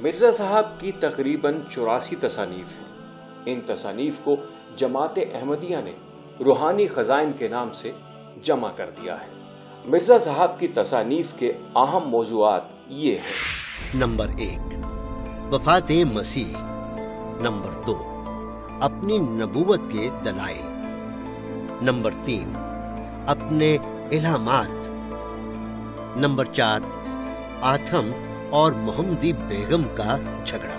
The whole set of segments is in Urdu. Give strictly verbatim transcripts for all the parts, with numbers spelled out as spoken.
مرزا صاحب کی تقریباً چوراسی تصانیف ہیں۔ ان تصانیف کو جماعت احمدیہ نے روحانی خزائن کے نام سے جمع کر دیا ہے۔ مرزا صاحب کی تصانیف کے اہم موضوعات یہ ہیں: نمبر ایک، وفات مسیح۔ نمبر دو، اپنی نبوت کے دلائل۔ نمبر تین، اپنے الہامات۔ نمبر چار، آتھم اور محمدی بیگم کا جھگڑا۔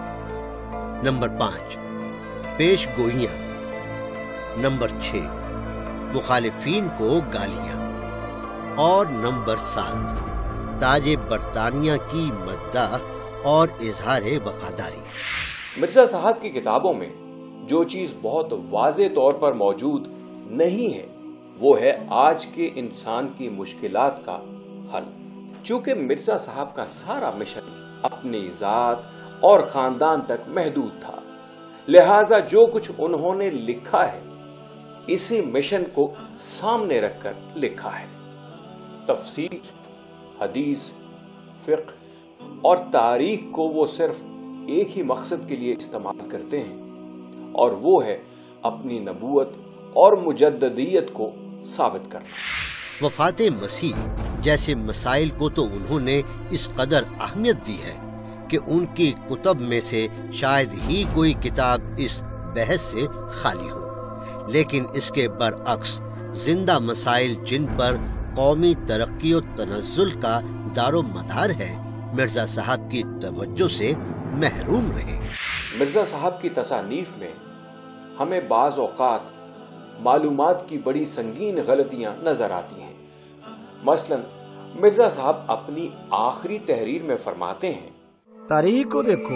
نمبر پانچ، پیش گوئیاں۔ نمبر چھ، مخالفین کو گالیاں۔ اور نمبر سات، تاج برطانیہ کی مداح اور اظہار وفاداری۔ مرزا صاحب کی کتابوں میں جو چیز بہت واضح طور پر موجود نہیں ہے وہ ہے آج کے انسان کی مشکلات کا حل۔ چونکہ مرزا صاحب کا سارا مشن اپنی ذات اور خاندان تک محدود تھا، لہٰذا جو کچھ انہوں نے لکھا ہے اسی مشن کو سامنے رکھ کر لکھا ہے۔ تفسیر، حدیث، فقہ اور تاریخ کو وہ صرف ایک ہی مقصد کے لیے استعمال کرتے ہیں، اور وہ ہے اپنی نبوت اور مجددیت کو ثابت کرنا۔ وفات مسیح جیسے مسائل کو تو انہوں نے اس قدر اہمیت دی ہے کہ ان کی کتب میں سے شاید ہی کوئی کتاب اس بحث سے خالی ہو، لیکن اس کے برعکس زندہ مسائل جن پر قومی ترقی و تنزل کا دار و مدار ہے مرزا صاحب کی توجہ سے محروم رہے۔ مرزا صاحب کی تصانیف میں ہمیں بعض اوقات معلومات کی بڑی سنگین غلطیاں نظر آتی ہیں۔ مثلا مرزا صاحب اپنی آخری تحریر میں فرماتے ہیں: تاریخ کو دیکھو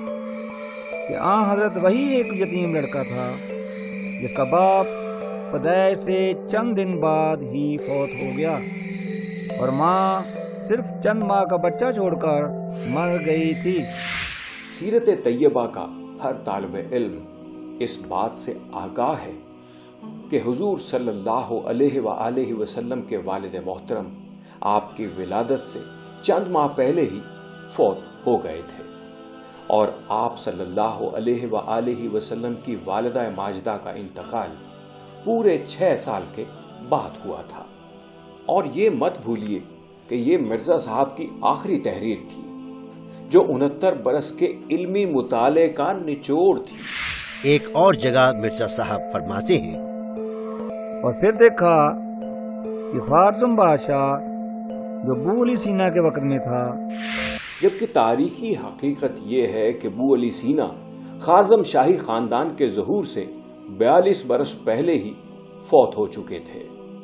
کہ آن حضرت وہی ایک یتیم لڑکا تھا جس کا باپ پیدائش سے چند دن بعد ہی فوت ہو گیا اور ماں صرف چند ماہ کا بچہ چھوڑ کر مر گئی تھی۔ سیرت طیبہ کا ہر طالب علم اس بات سے آگاہ ہے کہ حضور صلی اللہ علیہ وآلہ وسلم کے والد محترم آپ کی ولادت سے چند ماہ پہلے ہی فوت ہو گئے تھے، اور آپ صلی اللہ علیہ وآلہ وسلم کی والدہ ماجدہ کا انتقال پورے چھ سال کے بعد ہوا تھا۔ اور یہ مت بھولیے کہ یہ مرزا صاحب کی آخری تحریر تھی جو انہتر برس کے علمی مطالعے کا نچوڑ تھی۔ ایک اور جگہ مرزا صاحب فرماتے ہیں: اور پھر دیکھا کہ خارزم بادشاہ جو بو علی سینا کے وقت میں تھا، جبکہ تاریخی حقیقت یہ ہے کہ بو علی سینا خارزم شاہی خاندان کے ظہور سے بیالیس برس پہلے ہی فوت ہو چکے تھے۔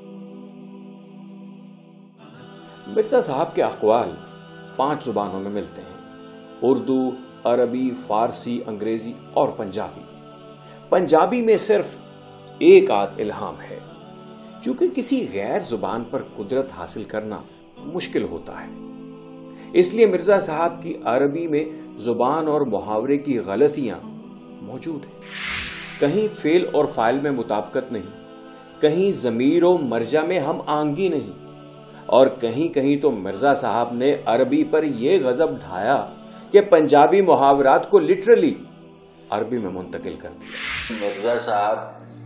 مرزا صاحب کے اقوال پانچ زبانوں میں ملتے ہیں: اردو، عربی، فارسی، انگریزی اور پنجابی۔ پنجابی میں صرف ایک آدھ الہام ہے، چونکہ کسی غیر زبان پر قدرت حاصل کرنا مشکل ہوتا ہے، اس لیے مرزا صاحب کی عربی میں زبان اور محاورے کی غلطیاں موجود ہیں۔ کہیں فعل اور فاعل میں مطابقت نہیں، کہیں ضمیر و مرجع میں ہم آہنگی نہیں، اور کہیں کہیں تو مرزا صاحب نے عربی پر یہ غضب ڈھایا کہ پنجابی محاورات کو لٹرلی عربی میں منتقل کر دیا۔ مرزا صاحب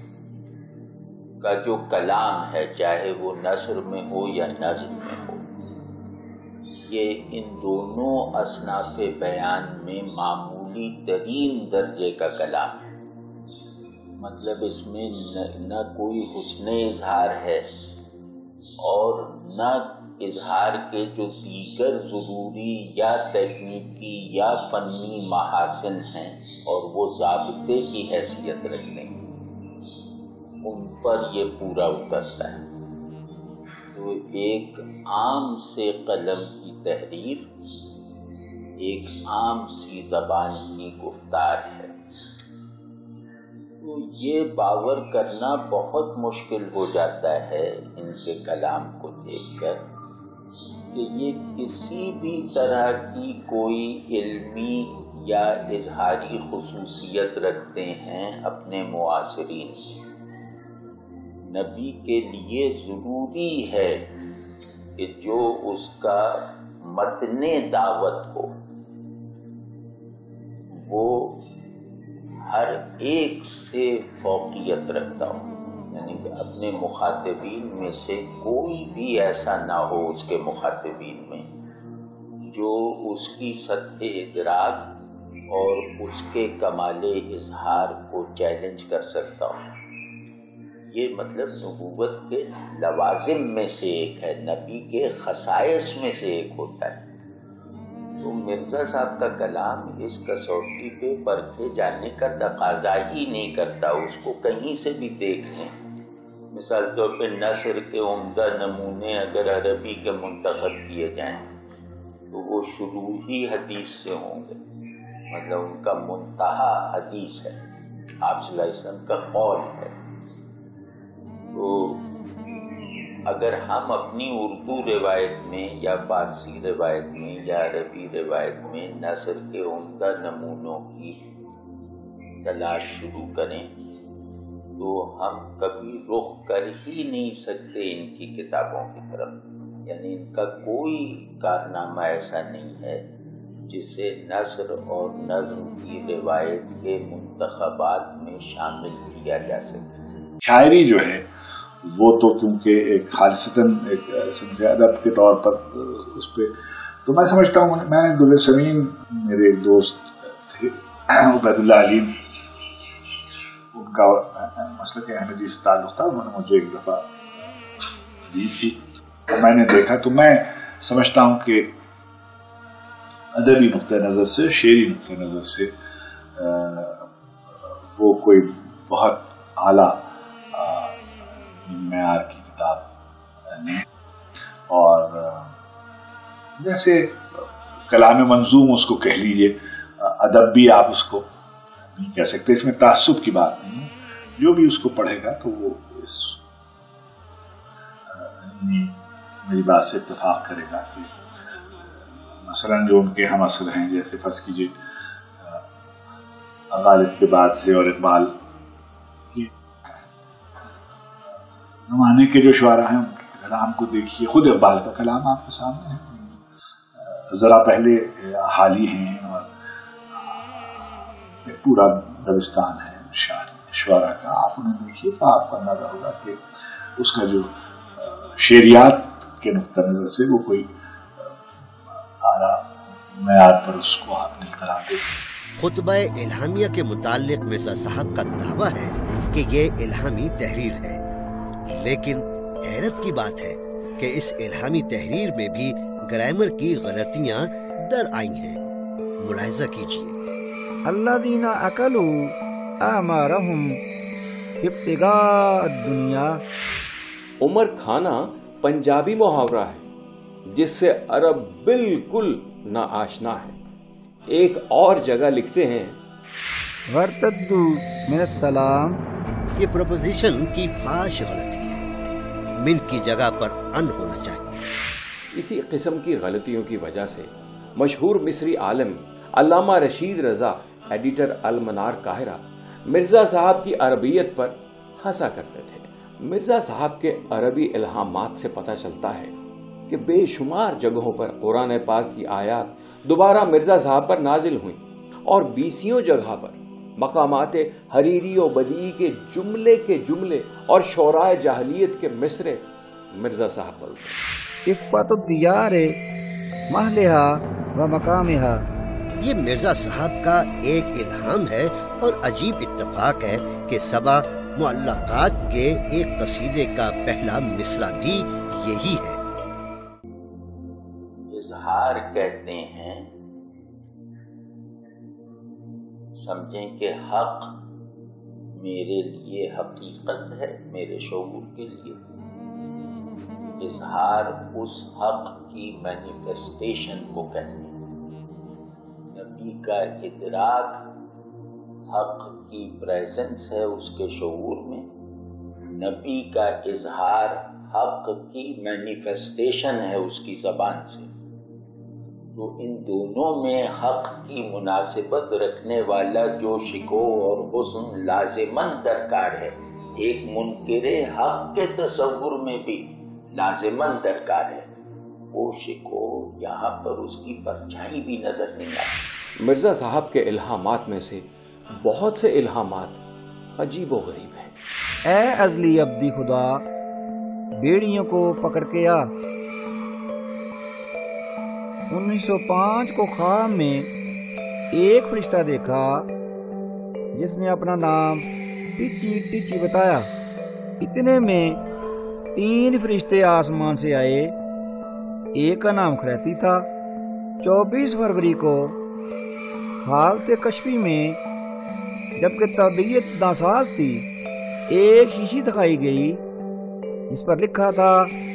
کا جو کلام ہے، چاہے وہ نثر میں ہو یا نظم میں ہو، یہ ان دونوں اصناف بیان میں معمولی ترین درجے کا کلام ہے۔ مطلب اس میں نہ کوئی حسن اظہار ہے اور نہ اظہار کے جو دیگر ضروری یا تکنیکی یا فنی محاسن ہیں اور وہ ضابطے کی حیثیت رکھتے ہیں، ان پر یہ پورا اترتا ہے۔ تو ایک عام سے قلم کی تحریر ایک عام سی زبان کی گفتار ہے، تو یہ باور کرنا بہت مشکل ہو جاتا ہے ان کے کلام کو دیکھ کر کہ یہ کسی بھی طرح کی کوئی علمی یا اظہاری خصوصیت رکھتے ہیں اپنے معاصرین میں۔ نبی کے لیے ضروری ہے کہ جو اس کا متن دعوت ہو وہ ہر ایک سے فوقیت رکھتا ہو، یعنی کہ اپنے مخاطبین میں سے کوئی بھی ایسا نہ ہو اس کے مخاطبین میں جو اس کی سطح ادراک اور اس کے کمال اظہار کو چیلنج کر سکتا ہو۔ یہ مطلب نبوت کے لوازم میں سے ایک ہے، نبی کے خصائص میں سے ایک ہوتا ہے۔ تو مرزا صاحب کا کلام اس کسوٹی پہ پرکھے جانے کا تقاضا ہی نہیں کرتا، اس کو کہیں سے بھی دیکھ لیں۔ مثال طور پہ نثر کے عمدہ نمونے اگر عربی کے منتخب کیے جائیں تو وہ شروع ہی حدیث سے ہوں گے، مطلب ان کا منتہا حدیث ہے، آپ صلی اللہ علیہ وسلم کا قول ہے۔ تو اگر ہم اپنی اردو روایت میں یا فارسی روایت میں یا عربی روایت میں نثر کے عمدہ نمونوں کی تلاش شروع کریں تو ہم کبھی رخ کر ہی نہیں سکتے ان کی کتابوں کی طرف، یعنی ان کا کوئی کارنامہ ایسا نہیں ہے جسے نثر اور نظم کی روایت کے منتخبات میں شامل کیا جا سکے۔ شاعری جو ہے وہ تو کیونکہ ایک خالصتاً ایک صنف ادب کے طور پر اس پہ تو میں سمجھتا ہوں، میں دل سمین میرے ایک دوست تھے عبید اللہ علیم، ان کا مسلک احمدی سے تعلق تھا، انہوں نے مجھے ایک دفعہ دی تھی، میں نے دیکھا تو میں سمجھتا ہوں کہ ادبی نقطہ نظر سے، شعری نقطہ نظر سے وہ کوئی بہت اعلیٰ معیار کی کتاب نہیں، اور جیسے کلام منظوم اس کو کہہ لیجئے، ادب بھی آپ اس کو نہیں کہہ سکتے، اس میں تعصب کی بات نہیں ہے، جو بھی اس کو پڑھے گا تو وہ اس میری بات سے اتفاق کرے گا کہ مثلا جو ان کے ہم اصل ہیں، جیسے فرض کیجئے غالب کے بعد سے اور اقبال کے زمانے کے جو شعراء ہیں ان کے کلام کو دیکھیے، خود اقبال کا کلام آپ کے سامنے ہے، ذرا پہلے حالی ہیں اور پورا دبستان ہے شعراء کا، آپ انہیں دیکھیے تو آپ کو اندازہ ہوگا کہ اس کا جو شعریات کے نقطہ نظر سے وہ کوئی اعلیٰ معیار پر اس کو آپ نہیں قرار دے سکتے۔ خطبہ الہامیہ کے متعلق مرزا صاحب کا دعویٰ ہے کہ یہ الہامی تحریر ہے، لیکن حیرت کی بات ہے کہ اس الہامی تحریر میں بھی گرامر کی غلطیاں در آئی ہیں۔ ملاحظہ کیجیے، الذین اکلوا اعمارہم ابتغاء الدنیا۔ عمر کھانا پنجابی محاورہ ہے جس سے عرب بالکل نا آشنا ہے۔ ایک اور جگہ لکھتے ہیں وَارْتَدُّوا مِنَ السَّلَام۔ یہ پروپوزیشن کی فاش غلطی ہے، من کی جگہ پر ان ہونا چاہیے۔ اسی قسم کی غلطیوں کی وجہ سے مشہور مصری عالم علامہ رشید رضا، ایڈیٹر المنار قاہرہ، مرزا صاحب کی عربیت پر ہنسا کرتے تھے۔ مرزا صاحب کے عربی الہامات سے پتہ چلتا ہے کہ بے شمار جگہوں پر قرآن پاک کی آیات دوبارہ مرزا صاحب پر نازل ہوئیں، اور بیسیوں جگہ پر مقامات حریری و بدیعی کے جملے کے جملے اور شعراء جاہلیت کے مصرے مرزا صاحب پر ہوئے۔ عفت الدیار محلہا و مقامہا۔ یہ مرزا صاحب کا ایک الہام ہے، اور عجیب اتفاق ہے کہ سبا معلقات کے ایک قصیدے کا پہلا مصرع بھی یہی ہے۔ اظہار کہتے ہیں، سمجھیں کہ حق میرے لیے حقیقت ہے، میرے شعور کے لیے اظہار اس حق کی مینیفیسٹیشن کو کہتے ہیں۔ نبی کا ادراک حق کی پریزنس ہے اس کے شعور میں، نبی کا اظہار حق کی مینیفیسٹیشن ہے اس کی زبان سے۔ تو ان دونوں میں حق کی مناسبت رکھنے والا جو شکو اور حسن لازماً درکار ہے، ایک منکر حق کے تصور میں بھی لازماً درکار ہے، وہ شکو یہاں پر اس کی پرچھائی بھی نظر نہیں آتی۔ مرزا صاحب کے الہامات میں سے بہت سے الہامات عجیب و غریب ہیں۔ اے ازلی ابدی خدا، بیڑیوں کو پکڑ کے آ۔ انیس سو پانچ کو خواب میں ایک فرشتہ دیکھا جس نے اپنا نام ٹچی ٹچی بتایا۔ اتنے میں تین فرشتے آسمان سے آئے، ایک کا نام خریتی تھا۔ چوبیس فروری کو حالت کشفی میں جبکہ طبیعت ناساز تھی، ایک شیشی دکھائی گئی جس پر لکھا تھا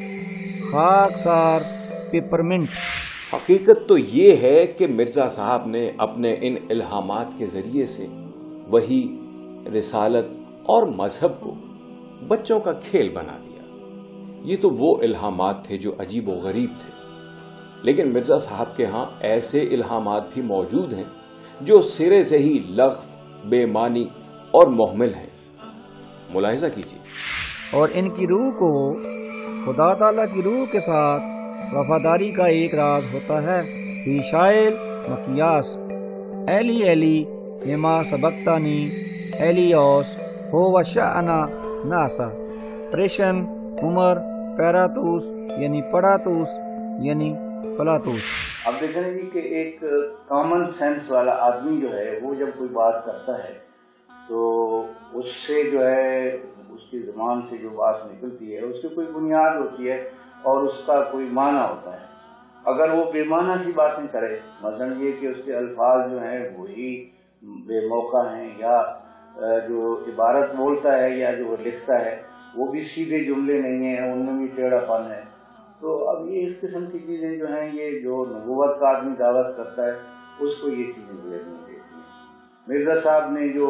خاکسار پیپرمنٹ۔ حقیقت تو یہ ہے کہ مرزا صاحب نے اپنے ان الہامات کے ذریعے سے وہی، رسالت اور مذہب کو بچوں کا کھیل بنا دیا۔ یہ تو وہ الہامات تھے جو عجیب و غریب تھے، لیکن مرزا صاحب کے ہاں ایسے الہامات بھی موجود ہیں جو سرے سے ہی لغو، بے معنی اور محمل ہیں۔ ملاحظہ کیجیے۔ اور ان کی روح کو خدا تعالیٰ کی روح کے ساتھ وفاداری کا ایک راز ہوتا ہے۔ فی شائل مقیاس ایلی ایلی لما سبقتانی ایلیوس ہو و شأنا ناسا پریشن عمر پیراتوس یعنی پڑاتوس یعنی پلاتوس۔ اب دیکھیں جی کہ ایک کامن سینس والا آدمی جو ہے وہ جب کوئی بات کرتا ہے تو اس سے جو ہے اس کی زبان سے جو بات نکلتی ہے اس کی کوئی بنیاد ہوتی ہے اور اس کا کوئی معنی ہوتا ہے۔ اگر وہ بے معنی سی باتیں کرے، مثلا یہ کہ اس کے الفاظ جو ہیں وہی بے موقع ہیں، یا جو عبارت بولتا ہے یا جو وہ لکھتا ہے وہ بھی سیدھے جملے نہیں ہیں، ان میں بھی ٹیڑھا پن ہے، تو اب یہ اس قسم کی چیزیں جو ہیں، یہ جو نبوت کا آدمی دعوت کرتا ہے اس کو یہ چیزیں بھیج نہیں دیتی ہیں۔ مرزا صاحب نے جو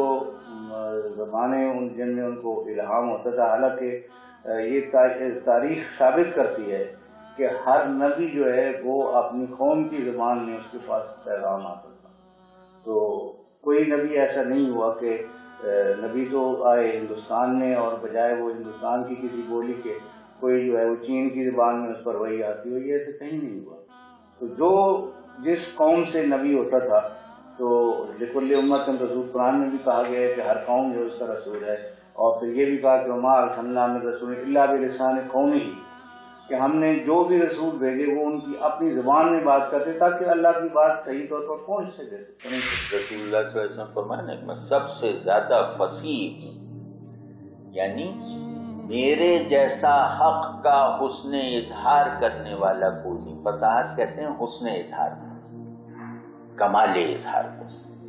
زمانے ان جن میں ان کو الہام ہوتا تھا، حالانکہ یہ تاریخ ثابت کرتی ہے کہ ہر نبی جو ہے وہ اپنی قوم کی زبان میں اس کے پاس پیغام آتا تھا، تو کوئی نبی ایسا نہیں ہوا کہ نبی تو آئے ہندوستان میں اور بجائے وہ ہندوستان کی کسی بولی کے کوئی جو ہے وہ چین کی زبان میں اس پر وہی آتی ہوئی، ایسے کہیں نہیں ہوا۔ تو جو جس قوم سے نبی ہوتا تھا تو لکل امت رسول، قرآن میں بھی کہا گیا ہے کہ ہر قوم جو اس کا رسول ہے، اور پھر یہ بھی کہا کہ وما ارسلنا من رسول الا بلسان قومہ، کہ ہم نے جو بھی رسول بھیجے وہ ان کی اپنی زبان میں بات کرتے تاکہ اللہ کی بات صحیح طور پر پہنچ سکے۔ رسول اللہ صلی اللہ علیہ وسلم فرمایا کہ میں سب سے زیادہ فصیح ہوں، یعنی میرے جیسا حق کا حسن اظہار کرنے والا کوئی نہیں۔ فصاحت کہتے ہیں حسن اظہار، کمال اظہار کو۔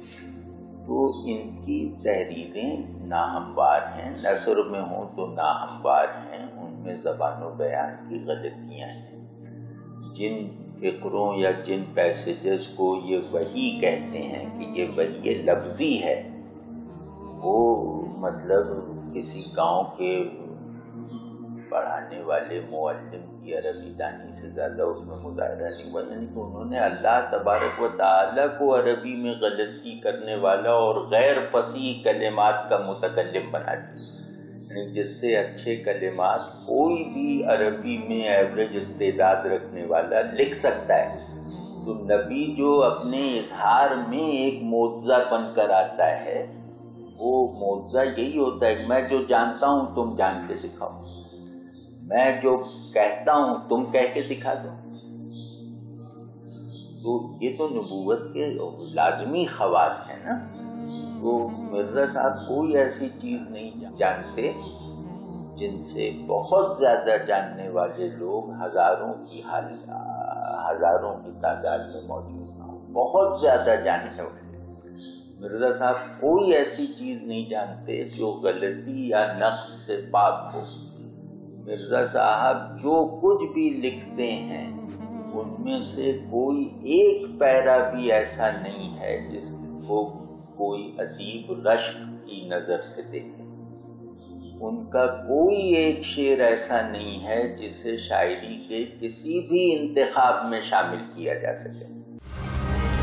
تو ان کی تحریریں ناہموار ہیں، نثر میں ہوں تو ناہموار ہیں، ان میں زبان و بیان کی غلطیاں ہیں۔ جن فقروں یا جن پیسیجز کو یہ وحی کہتے ہیں کہ یہ وحی لفظی ہے، وہ مطلب کسی گاؤں کے پڑھانے والے معلم کی عربی دانی سے زیادہ اس میں مظاہرہ نہیں ہوا، یعنی کہ انہوں نے اللہ تبارک و تعالیٰ کو عربی میں غلطی کرنے والا اور غیر فصیح کلمات کا متکلم بنا دیا، یعنی جس سے اچھے کلمات کوئی بھی عربی میں ایوریج استعداد رکھنے والا لکھ سکتا ہے۔ تو نبی جو اپنے اظہار میں ایک معجزہ بن کر آتا ہے، وہ معجزہ یہی ہوتا ہے کہ میں جو جانتا ہوں تم جان کے دکھاؤ، میں جو کہتا ہوں تم کہہ کے دکھا دو۔ تو یہ تو نبوت کے لازمی خواص ہیں نا۔ تو مرزا صاحب کوئی ایسی چیز نہیں جانتے جن سے بہت زیادہ جاننے والے لوگ ہزاروں کی حال ہزاروں کی تعداد میں موجود ہیں، بہت زیادہ جاننے والے۔ مرزا صاحب کوئی ایسی چیز نہیں جانتے جو غلطی یا نقص سے پاک ہو۔ مرزا صاحب جو کچھ بھی لکھتے ہیں ان میں سے کوئی ایک پیرا بھی ایسا نہیں ہے جس کو کوئی ادیب رشک کی نظر سے دیکھے۔ ان کا کوئی ایک شعر ایسا نہیں ہے جسے شاعری کے کسی بھی انتخاب میں شامل کیا جا سکے۔